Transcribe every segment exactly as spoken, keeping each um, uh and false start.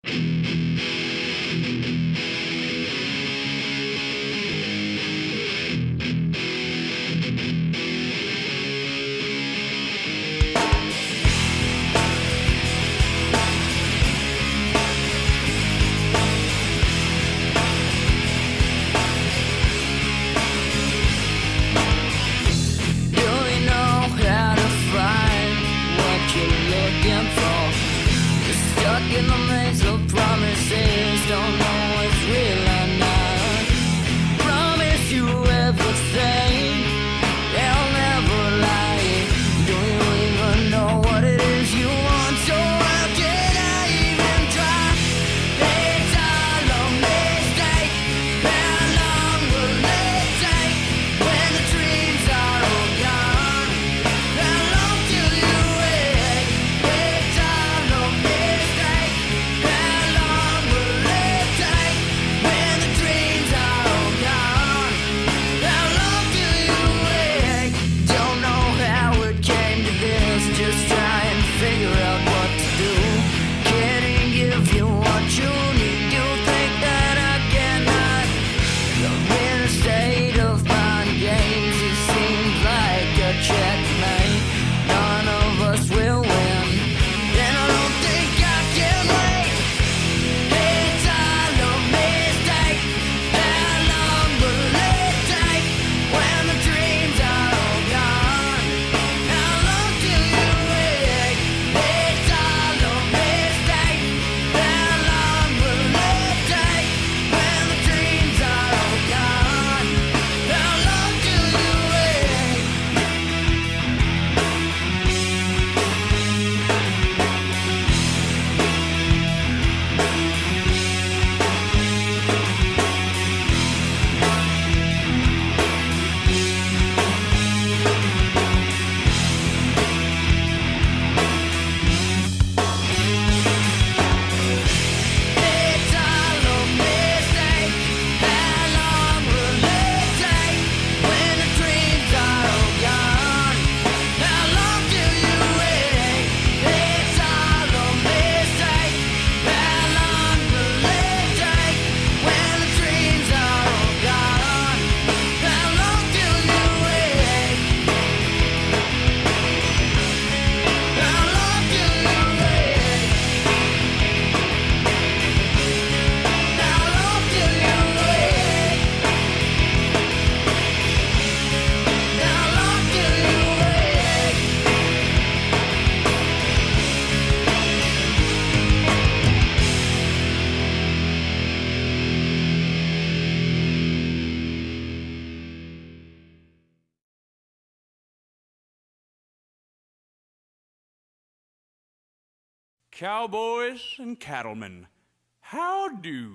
Cowboys and cattlemen, how do?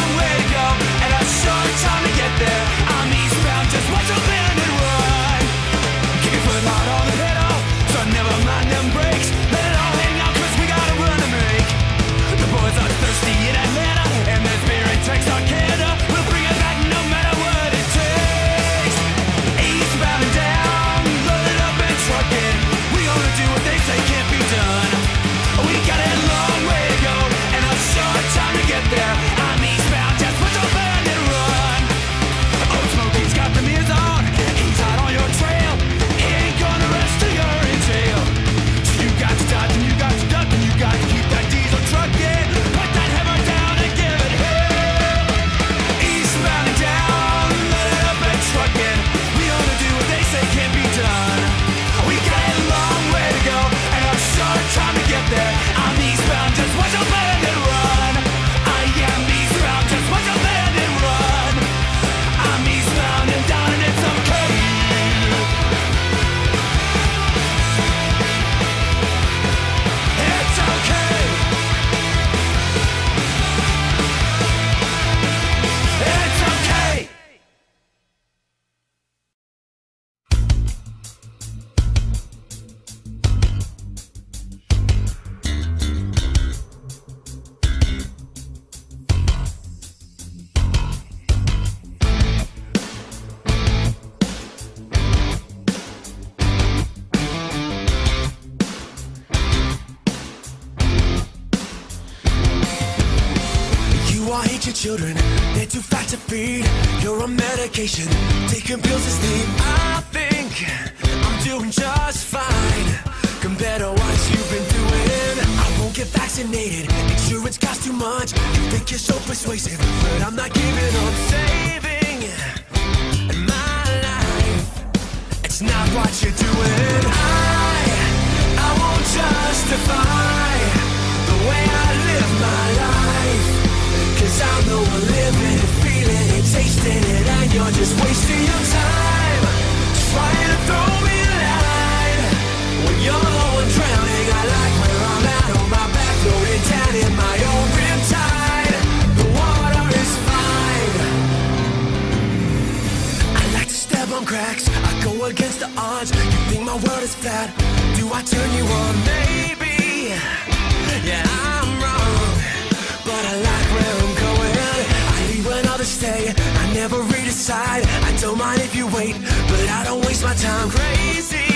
Time to get there. I'm eastbound, just watch a bandit run. children, they're too fat to feed. You're on medication, taking pills to sleep. I think I'm doing just fine compared to what you've been doing. I won't get vaccinated, insurance costs too much. You think you're so persuasive, but I'm not giving up. Saving my life, it's not what you're doing. I, I won't justify the way I live my life, 'cause I'm the one living it, feeling it, tasting it, and you're just wasting your time trying to throw me a line when you're the one drowning. I like where I'm at, on my back, floating down in my own riptide. The water is fine. I like to step on cracks, I go against the odds. You think my world is flat, do I turn you on? Maybe, yeah, I'm wrong, but I like where I'm going. I leave when others stay, I never redecide. I don't mind if you wait, but I don't waste my time. Crazy